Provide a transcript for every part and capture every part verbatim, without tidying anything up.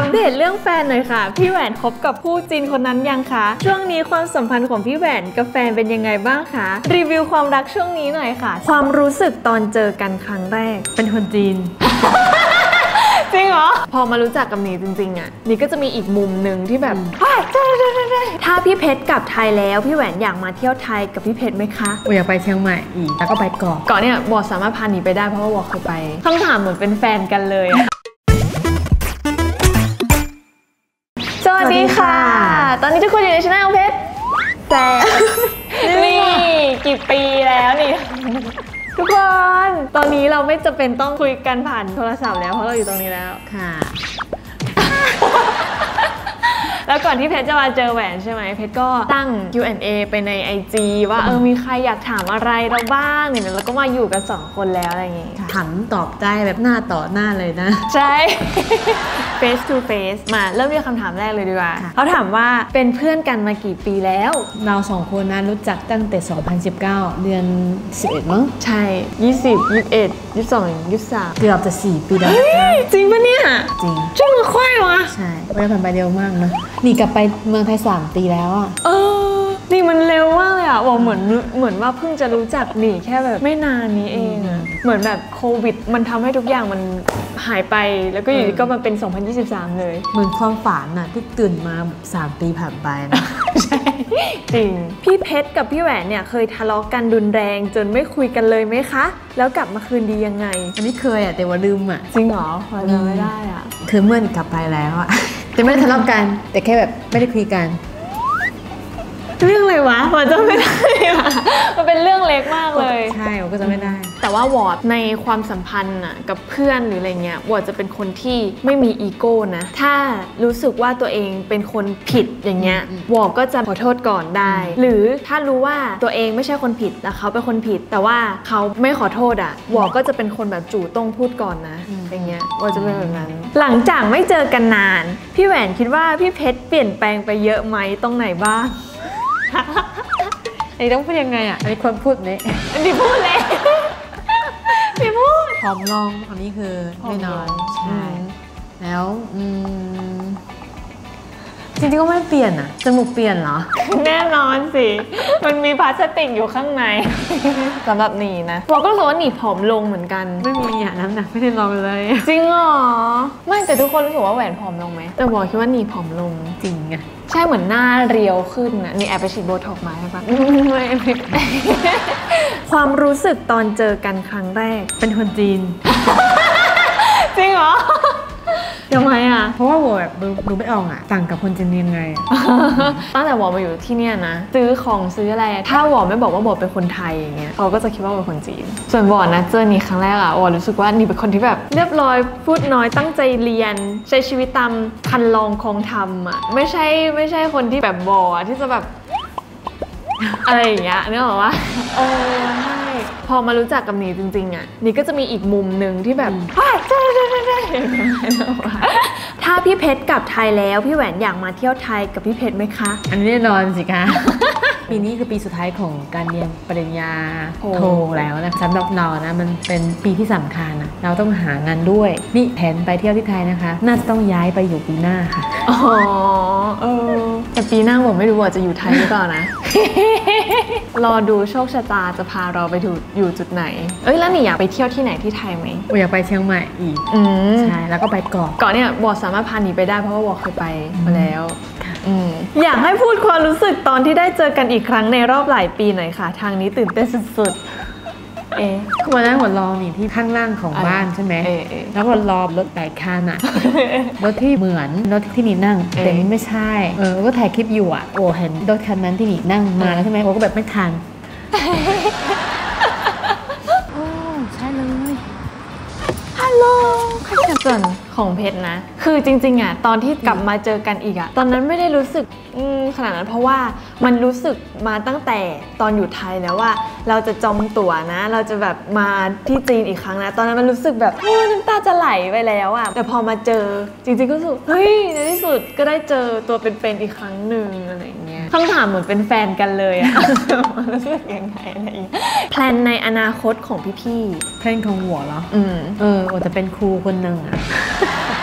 ปเดตเรื่องแฟนหน่อยค่ะพี่แหวนคบกับผู้จีนคนนั้นยังคะช่วงนี้ความสัมพันธ์ของพี่แหวนกับแฟนเป็นยังไงบ้างคะรีวิวความรักช่วงนี้หน่อยค่ะความรู้สึกตอนเจอกันครั้งแรกเป็นคนจีนจริงเหรอพอมารู้จักกับนีจริงๆอ่ะนี่ก็จะมีอีกมุมหนึ่งที่แบบถ้าพี่เพชรกลับไทยแล้วพี่แหวนอยากมาเที่ยวไทยกับพี่เพชรไหมคะอยากไปเชียงใหม่อีกแล้วก็ไปเกาะเกาะเนี่ยบอสามารถพานีไปได้เพราะว่าบอเคยไปคำถามเหมือนเป็นแฟนกันเลยสวัสดีค่ะตอนนี้ทุกคนอยู่ในช่องเพชรแซ่นี่กี่ปีแล้วนี่ทุกคนตอนนี้เราไม่จำเป็นต้องคุยกันผ่านโทรศัพท์แล้วเพราะเราอยู่ตรงนี้แล้วค่ะแล้วก่อนที่เพชรจะมาเจอแหวนใช่ไหมเพชรก็ตั้ง คิว แอนด์ เอ ไปใน ไอ จี ว่าเออมีใครอยากถามอะไรเราบ้างเนี่ยแล้วก็มาอยู่กันสองคนแล้วอะไรอย่างงี้ถามตอบได้แบบหน้าต่อหน้าเลยนะใช่ face to face มาเริ่มที่คำถามแรกเลยดีกว่าเขาถามว่าเป็นเพื่อนกันมากี่ปีแล้วเราสองคนนะรู้จักตั้งแต่สองพันสิบเก้าเดือนสิบเอ็ดมั้งใช่ยี่สิบ ยี่สิบเอ็ด ยี่สิบสอง ยี่สิบสามเกือบจะสี่ปีแล้วจริงปะเนี่ยจริงช่วงค่อยวะใช่เวลาผ่านไปเร็วมากนะนี่กลับไปเมืองไทยสามปีแล้วอ่ะเออนี่มันเร็วมากเลยอ่ะบอกเหมือนเหมือนว่าเพิ่งจะรู้จักหนีแค่แบบไม่นานนี้เองอ่ะเหมือนแบบโควิดมันทำให้ทุกอย่างมันหายไปแล้วก็อยู่ดีก็มาเป็นสองพันยี่สิบสามเลยเหมือนความฝันน่ะที่ตื่นมาสามปีผ่านไปนะใช่จริงพี่เพชรกับพี่แหวนเนี่ยเคยทะเลาะกันรุนแรงจนไม่คุยกันเลยไหมคะแล้วกลับมาคืนดียังไงอันนี้เคยอ่ะแต่ว่าลืมอ่ะจริงเหรอพอจำไม่ได้อ่ะคือเมื่อกลับไปแล้วอ่ะแต่ไม่ได้ทะเลาะกันแต่แค่แบบไม่ได้คุยกันเรื่องอะไรวะมันจะไม่ได้มันเป็นเรื่องเล็กมากเลยใช่ผมก็จะไม่ได้แต่ว่าวอร์ดในความสัมพันธ์น่ะกับเพื่อนหรืออะไรเงี้ยวอร์ดจะเป็นคนที่ไม่มีอีโก้นะถ้ารู้สึกว่าตัวเองเป็นคนผิดอย่างเงี้ยวอร์ดก็จะขอโทษก่อนได้หรือถ้ารู้ว่าตัวเองไม่ใช่คนผิดแต่เขาเป็นคนผิดแต่ว่าเขาไม่ขอโทษอ่ะวอร์ดก็จะเป็นคนแบบจู่ต้องพูดก่อนนะอย่างเงี้ยวอร์ดจะเป็นแบบนั้นหลังจากไม่เจอกันนานพี่แหวนคิดว่าพี่เพชรเปลี่ยนแปลงไปเยอะไหมตรงไหนบ้างอันนี้ต้องพูดยังไงอ่ะอันนี้ควรพูดนี้อันนี้พูดเลยพี่พูดผอมลงอันนี้คือไม่นอนใช่แล้วจริงๆก็ไม่เปลี่ยนอ่ะจมูกเปลี่ยนเหรอแน่นอนสิมันมีพลาสติกอยู่ข้างในสำหรับหนีนะบอกก็รู้ว่าหนีผอมลงเหมือนกันไม่มีอ่ะน้ำหนักไม่ได้ลองเลยจริงเหรอไม่แต่ทุกคนรู้สึกว่าแหวนผอมลงไหมแต่บอกคิดว่าหนีผอมลงจริงไงใช่เหมือนหน้าเรียวขึ้นนะนี่แอบไปฉีดโบท็อกซ์มาใช่ปะไม่ไม่ความรู้สึกตอนเจอกันครั้งแรกเป็นคนจีนจริงเหรอทำไมอ่ะเพราะว่าโหแบบดูไม่ออกอ่ะต่างกับคนจีนยังไงตั้งแต่วอมาอยู่ที่เนี่ยนะซื้อของซื้ออะไรถ้าวอไม่บอกว่าบอเป็นคนไทยอย่างเงี้ยเขาก็จะคิดว่าเป็นคนจีนส่วนวอนะเจอนี่ครั้งแรกอ่ะวอรู้สึกว่านี่เป็นคนที่แบบเรียบร้อยพูดน้อยตั้งใจเรียนใช้ชีวิตตามคันลองคองธรรมอ่ะไม่ใช่ไม่ใช่คนที่แบบวอที่จะแบบอะไรอย่างเงี้ยนึกออกว่าเออใช่พอมารู้จักกับนีจริงๆอ่ะนี่ก็จะมีอีกมุมหนึ่งที่แบบใช่ใช่ใช่ใช่ถ้าพี่เพชรกลับไทยแล้วพี่แหวนอยากมาเที่ยวไทยกับพี่เพชรไหมคะอันนี้แน่นอนสิคะปีนี้คือปีสุดท้ายของการเรียนปริญญาโทแล้วนะสำหรับเรานะมันเป็นปีที่สำคัญนะเราต้องหางานด้วยนี่แผนไปเที่ยวที่ไทยนะคะน่าจะต้องย้ายไปอยู่ปีหน้าค่ะอ๋อเออแต่ปีหน้าผมไม่รู้ว่าจะอยู่ไทยหรือเปล่านะรอดูโชคชะตาจะพาเราไปอยู่จุดไหนเอ้ยแล้วนี่อยากไปเที่ยวที่ไหนที่ไทยไหมอยากไปเชียงใหม่อีกใช่แล้วก็ไปเกาะเกาะเนี่ยบอสามารถพานีไปได้เพราะว่าบอเคยไปมาแล้วอยากให้พูดความรู้สึกตอนที่ได้เจอกันอีกครั้งในรอบหลายปีหน่อยค่ะทางนี้ตื่นเต้นสุดๆเอ๊ะวันนั้นหัวรอนี่ที่ข้างล่างของบ้านใช่ไหมแล้วก็รอรถหลายคันอ่ะรถที่เหมือนรถที่นี่นั่งแต่นี่ไม่ใช่เออก็ถ่ายคลิปอยู่อ่ะโอ้เห็นรถคันนั้นที่นี่นั่งมาแล้วใช่ไหมโอ้ก็แบบไม่ทันโอ้ใช่เลยฮัลโหลส่วนของเพชรนะคือจริงๆอ่ะตอนที่กลับมาเจอกันอีกอ่ะตอนนั้นไม่ได้รู้สึกขนาดนั้นเพราะว่ามันรู้สึกมาตั้งแต่ตอนอยู่ไทยแล้วว่าเราจะจองตั๋วนะเราจะแบบมาที่จีนอีกครั้งนะตอนนั้นมันรู้สึกแบบน้ำตาจะไหลไปแล้วอ่ะแต่พอมาเจอจริงๆก็รู้สึกเฮ้ยในที่สุดก็ได้เจอตัวเป็นๆอีกครั้งหนึ่งอะไรอย่างเงี้ยคำถามเหมือนเป็นแฟนกันเลยอ่ะรู้สึกยังไงอะไรอย่างเงี้ยแพลนในอนาคตของพี่ๆแพลนของหัวเหรอเออจะเป็นครูคนหนึ่งอ่ะ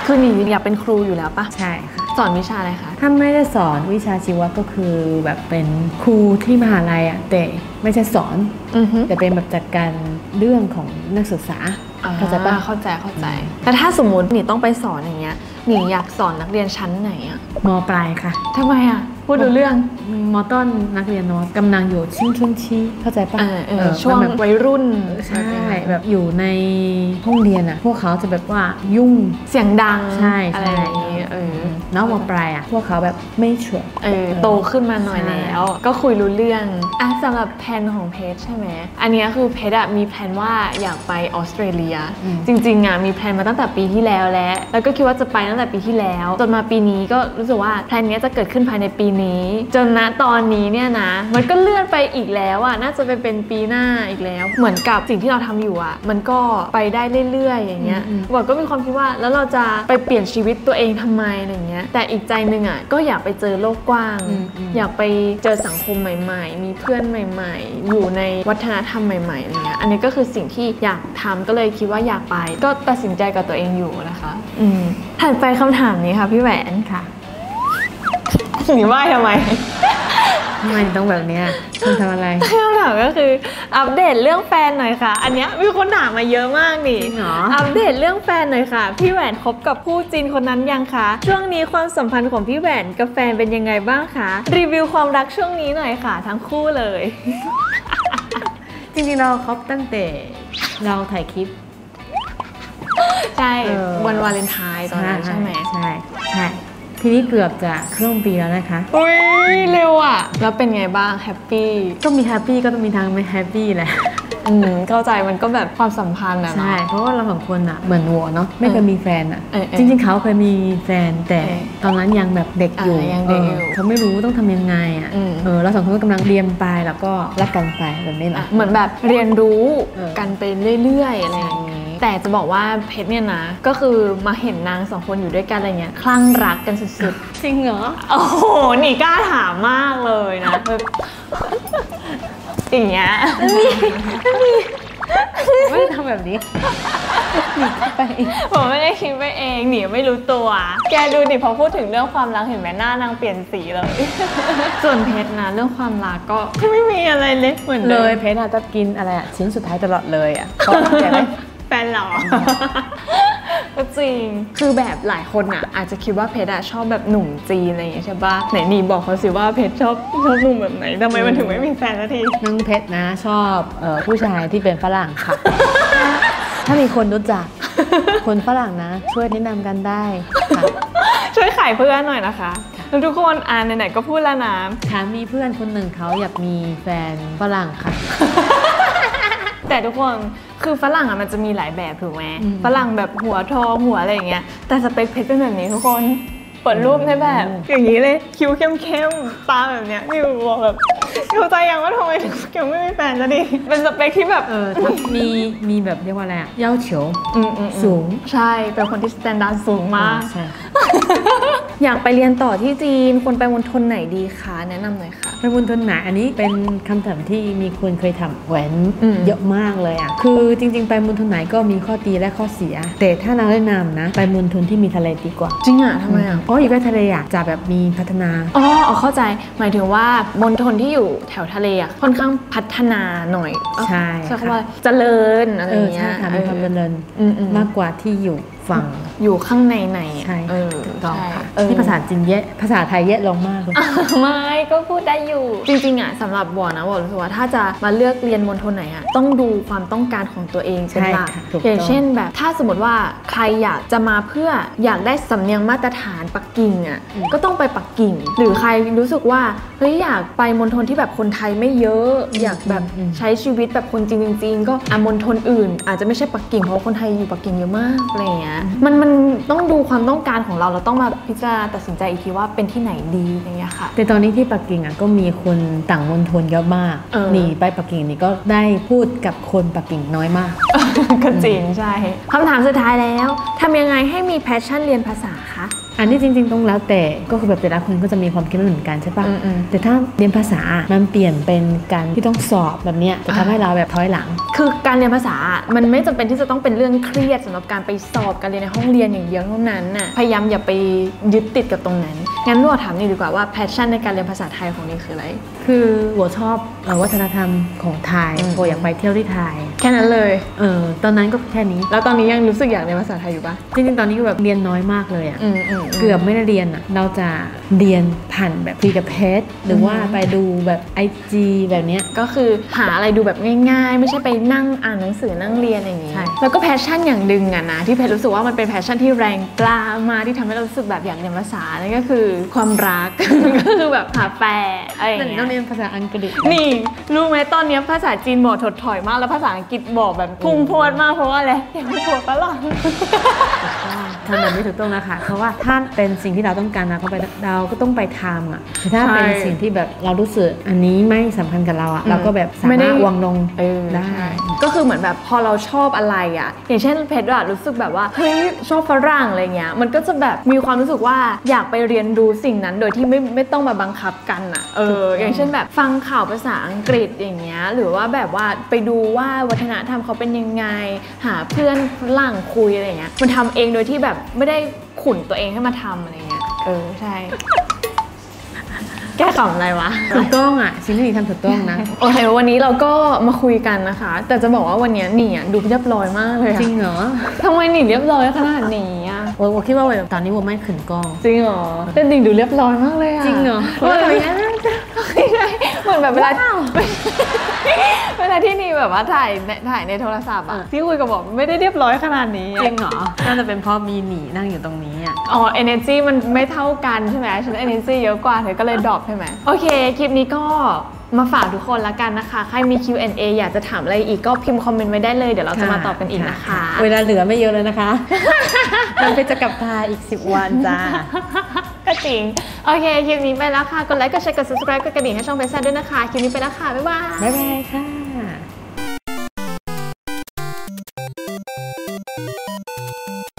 คือหนีอยากเป็นครูอยู่แล้วปะใช่ค่ะสอนวิชาอะไรคะถ้าไม่ได้สอนวิชาชีวะก็คือแบบเป็นครูที่มหาลัยอะแต่ไม่ใช่สอนอือฮึแต่เป็นแบบจัดการเรื่องของนักศึกษาเข้าใจปะเข้าใจเข้าใจแต่ถ้าสมมติหนีต้องไปสอนอย่างเงี้ยหนีอยากสอนนักเรียนชั้นไหนอะมปลายค่ะทำไมอะพูดดูเรื่องมต้นนักเรียนเนาะกำลังอยู่ชิงชุนชีเข้าใจปะเออเออเออช่วงแบบวัยรุ่นใช่แบบอยู่ในห้องเรียนอะพวกเขาจะแบบว่ายุ่งเสียงดังใช่อะไรอย่างงี้เออน้องมปลายอะพวกเขาแบบไม่เฉื่อยเออโตขึ้นมาหน่อยใช่แล้ว ก็คุยรู้เรื่องอ่ะสำหรับแผนของเพชรใช่ไหมอันเนี้ยคือเพชรอะมีแผนว่าอยากไปออสเตรเลีย จริงๆอะมีแผนมาตั้งแต่ปีที่แล้วแล้วแล้วก็คิดว่าจะไปตั้งแต่ปีที่แล้วจนมาปีนี้ก็รู้สึกว่าแผนเนี้ยจะเกิดขึ้นภายในปีนี้จนณตอนนี้เนี่ยนะมันก็เลื่อนไปอีกแล้วอะน่าจะไปเป็นปีหน้าอีกแล้วเหมือนกับสิ่งที่เราทำอยู่อะมันก็ไปได้เรื่อยๆอย่างเงี้ยหวังก็มีความคิดว่าแล้วเราจะไปเปลี่ยนชีวิตตัวเองทำไมอะไรเงี้ยแต่อีกใจหนึ่งอะก็อยากไปเจอโลกกว้าง อยากไปเจอสังคมใหม่ๆ มีเพื่อนใหม่ๆ อยู่ในวัฒนธรรมใหม่ๆอะไรเงี้ยอันนี้ก็คือสิ่งที่อยากทำก็เลยคิดว่าอยากไป ก็ตัดสินใจกับตัวเองอยู่นะคะอืมถัดไปคำถามนี้ค่ะพี่แหวนค่ะหนีว่าทำไมทำไมต้องแบบเนี้ยคุณทำอะไรคำถามก็คืออัปเดตเรื่องแฟนหน่อยค่ะ อันเนี้ยมีคนถามมาเยอะมากนี่จริงเหรออัปเดตเรื่องแฟนหน่อยค่ะพี่แหวนคบกับผู้จีนคนนั้นยังคะช่วงนี้ความสัมพันธ์ของพี่แหวนกับแฟนเป็นยังไงบ้างคะรีวิวความรักช่วงนี้หน่อยค่ะ ทั้งคู่เลยจริงๆเราคบตั้งแต่เราถ่ายคลิปใช่เออวันวาเลนไทน์ตอนนั้นใช่ไหมใช่ใช่ทีนี้เกือบจะครึ่งปีแล้วนะคะอุ้ยเร็วอ่ะแล้วเป็นไงบ้างแฮปปี้ก็มีแฮปปี้ก็ต้องมีทางไม่แฮปปี้แหละอืมเข้าใจมันก็แบบความสัมพันธ์อะเนาะใช่เพราะว่าเราสองคนอะเหมือนวัวเนาะไม่เคยมีแฟนอะเออเออจริงๆเขาเคยมีแฟนแต่เออตอนนั้นยังแบบเด็กอยู่อ่ายังเด็กอยู่เออเขาไม่รู้ต้องทำยังไงอะอืมเออเราสองคนก็กำลังเรียนไปแล้วก็รักกันไปแบบนี้แหอ่ะละเหมือนแบบเรียนรู้เออกันไปเรื่อยๆอะไรอย่างนี้แต่จะบอกว่าเพชรเนี่ยนะก็คือมาเห็นนางสองคนอยู่ด้วยกันอะไรเงี้ยคลั่งรักกันสุดจริงเหรอๆโอ้โหหนีกล้าถามมากเลยนะแบบอย่างเงี้ยไม่ได้ทำแบบนี้หนีไปผมไม่ได้คิดไปเองหนีไม่รู้ตัว แกดูดิพอพูดถึงเรื่องความรักเห็นไหมหน้านางเปลี่ยนสีเลย ส่วนเพชรนะเรื่องความรักก็ไม่มีอะไรเลยเหมือนเลเดิมยเพชรอะจะกินอะไรอะชิ้นสุดท้ายตลอดเลยอะเขาเข้าใจไหมแฟนเหรอ ก็จริง คือแบบหลายคนอ่ะอาจจะคิดว่าเพชรอะชอบแบบหนุ่มจีนอะไรอย่างเงี้ยใช่ปะไหนนี่บอกเขาสิว่าเพชรชอบชอบหนุ่มแบบไหนทำไมมันถึงไม่มีแฟนสักทีน้องเพชรนะชอบเออผู้ชายที่เป็นฝรั่งค่ะ ถ้ามีคนรู้จัก คนฝรั่งนะ ช่วยแนะนำกันได้ค่ะช่วยขายเพื่อนหน่อยนะคะแล้วทุกคนอ่านไหนๆก็พูดแล้วนะถามมีเพื่อนคนหนึ่งเขาอยากมีแฟนฝรั่งค่ะแต่ทุกคนคือฝรั่งอะมันจะมีหลายแบบถูกไหมอืมฝรั่งแบบหัวทองหัวอะไรอย่างเงี้ยแต่สเปคเพชรเป็นแบบนี้ทุกคนเปิดรูปได้แบบอืมอย่างนี้เลยคิ้วเข้มๆตาแบบเนี้ยนี่บอกแบบเข้าใจยังว่าทำไมถึงยังไม่มีแฟนจะดีเป็นสเปคที่แบบเออถ้ามีมีแบบเรียกว่าอะไรอะเย้าเฉียวอืมอืมอืมสูงใช่เป็นคนที่สแตนดาร์ดสูงมากใช่อยากไปเรียนต่อที่จีนควรไปมณฑลไหนดีคะแนะนำหน่อยค่ะไปบนทนไหนอันนี้เป็นคำถามที่มีคนเคยถามแหวนอืมเยอะมากเลยอ่ะคือจริงๆ ไปบนทนไหนก็มีข้อดีและข้อเสีย แต่ถ้าเราแนะนำนะ ไปบนทนที่มีทะเลดีกว่าจริงอ่ะทำไมอ่ะเพราะอยู่ใกล้ทะเลอ่ะจะแบบมีพัฒนาอ๋ออ๋อเข้าใจหมายถึงว่ามณฑลที่อยู่แถวทะเลอ่ะค่อนข้างพัฒนาหน่อยเอ้าใช่ใช่ค่ะคำว่าเจริญอะไรเอออย่างเงี้ใช่ยค่ะมีความเจริญอืมอืมมากกว่าที่อยู่ฝั่งอยู่ข้างในในใช่เออถูกต้องใช่ค่ะเออที่ภาษาจีนเยอะภาษาไทยเยอะลงมากเลยไม่ก็พูดได้อยู่ จริงๆอ่ะสำหรับวอนะวอรู้สึกว่าถ้าจะมาเลือกเรียนมณฑลไหนอ่ะต้องดูความต้องการของตัวเองเป็นหลักใช่ค่ะถูกต้องอย่างเช่นแบบถ้าสมมติว่าใครอยากจะมาเพื่ออยากได้สำเนียงมาตรฐานปักกิ่งอ่ะก็ต้องไปปักกิ่ง หรือใครรู้สึกว่าเฮ้ยอยากไปมณฑลที่แบบคนไทยไม่เยอะ อยากแบบใช้ชีวิตแบบคนจีนจริงๆก็อ่ะมณฑลอื่น อาจจะไม่ใช่ปักกิ่งเพราะว่าคนไทยอยู่ปักกิ่งเยอะมากอะไรอย่างเงี้ยมันมันต้องดูความต้องการของเราเราต้องมาพิจารณาตัดสินใจอีกทีว่าเป็นที่ไหนดีอย่างเงี้ยค่ะแต่ตอนนี้ที่ปักกิ่งอ่ะก็มีคนต่างมณฑลเยอะมากเออหนีไปปักกิ่งนี่ก็ได้พูดกับคนปักกิ่งน้อยมากก็จริงใช่คำถามสุดท้ายแล้วทำยังไงให้มีแพชชั่นเรียนภาษาคะอันนี้จริงๆต้องแล้วแต่ก็คือแบบแต่ละคนก็จะมีความคิดไม่เหมือนกันใช่ปะอืมๆแต่ถ้าเรียนภาษามันเปลี่ยนเป็นการที่ต้องสอบแบบเนี้ยจะทำให้เราแบบถอยหลังคือการเรียนภาษามันไม่จำเป็นที่จะต้องเป็นเรื่องเครียดสำหรับการไปสอบการเรียนในห้องเรียนอย่างเดียวเท่านั้นน่ะพยายามอย่าไปยึดติดกับตรงนั้นงั้นหนูถามนี่ดีกว่าว่าแพชชั่นในการเรียนภาษาไทยของนี่คืออะไรคือหัวชอบเอ่อวัฒนธรรมของไทยอืมโวอยากไปเที่ยวที่ไทยแค่นั้นเลยเออตอนนั้นก็แค่นี้แล้วตอนนี้ยังรู้สึกอยากเรียนภาษาไทยอยู่ปะจริงๆตอนนี้ก็แบบเรียนน้อยมากเลยอะอืมอืมเกือบไม่ได้เรียนอะเราจะเรียนผ่านแบบคุยกับเพจหรือว่าอืมไปดูแบบ ไอ จี แบบเนี้ยก็คือหาอะไรดูแบบง่ายๆ ไม่ใช่ไปนั่งอ่านหนังสือนั่งเรียนอย่างนี้ใช่แล้วก็แพชชั่นอย่างหนึ่งอะนะที่เพชรรู้สึกว่ามันเป็นแพชชั่นที่แรงกล้ามากที่ทำให้เรารู้สึกแบบอยากเรียนภาษานั่นก็คือความรัก ก็คือแบบหาแฟนอะไรอย่างนั่นเงี้ต้องยเรียนภาษาอังกฤษนี่รู้ไหมตอนนี้ภาษาจีนบอกถดถอยมากแล้วภาษาอังกฤษบอกแบบพุ่งพรวดมากเพราะว่าอะไรอยากไปผัวฝรั่งทำแบบนี้ถูกต้องนะคะเพราะว่าถ้าเป็นสิ่งที่เราต้องการนะก็ไปเราก็ต้องไปทำอ่ะแต่ถ้าใช่เป็นสิ่งที่แบบเรารู้สึกอันนี้ไม่สำคัญกับเราอ่ะอืมเราก็แบบสาไม่ได้มารถวางลงเออได้ใช่ก็คือเหมือนแบบพอเราชอบอะไรอ่ะอย่างเช่นเพชรอะรู้สึกแบบว่าเฮ้ยชอบฝรั่งอะไรเงี้ยมันก็จะแบบมีความรู้สึกว่าอยากไปเรียนรู้สิ่งนั้นโดยที่ไม่ไม่ต้องมาบังคับกันอ่ะเอออย่างเช่นแบบฟังข่าวภาษาอังกฤษอย่างเงี้ยหรือว่าแบบว่าไปดูว่าวัฒนธรรมเขาเป็นยังไงหาเพื่อนฝรั่งคุยอะไรเงี้ยมันทำเองโดยที่แบบไม่ได้ขุนตัวเองให้มาทำอะไรเงี้ยเออใช่ แก้ขำอะไรวะถูกต้องอ่ะสิ่งที่หนีทำถูกต้องนะโอเควันนี้เราก็มาคุยกันนะคะ แต่จะบอกว่าวันนี้หนีอ่ะดูเรียบร้อยมากเลยอะจริงเหรอทำไมหนีเรียบร้อยขนาดนี้อ่ะโอ้ยโอ้คิดว่าแบบตอนนี้ว่าไม่ขืนกล้องจริงเหรอแต่หนิงดูเรียบร้อยมากเลยอ่ะจริงเหรอเหมือนแบบเหมือนแบบเวลาเวลาที่หนี่แบบว่าถ่ายในถ่ายในโทรศัพท์อ่ะที่คุยกับบอกไม่ได้เรียบร้อยขนาดนี้อะจริงเหรอน่าจะเป็นเพราะมีหนีนั่งอยู่ตรงนี้อ่ะอ๋อ energy มันไม่เท่ากันใช่ไหมฉัน energy เยอะกว่าเธอก็เลยดรอปใช่ไหมโอเค คลิปนี้ก็มาฝากทุกคนละกันนะคะ ใครมี คิว แอนด์ เอ อยากจะถามอะไรอีกก็พิมพ์คอมเมนต์ไว้ได้เลย เดี๋ยวเราจะมาตอบกันอีกนะคะเวลาเหลือไม่เยอะเลยนะคะมันไปจะกลับไทยอีกสิบวันจ้าก็จริง โอเค คลิปนี้ไปแล้วค่ะ กดไลค์ กดแชร์ กด subscribe กดกระดิ่งให้ช่องเฟซแซดด้วยนะคะ คลิปนี้ไปแล้วค่ะ บ๊ายบายบ๊ายบายค่ะ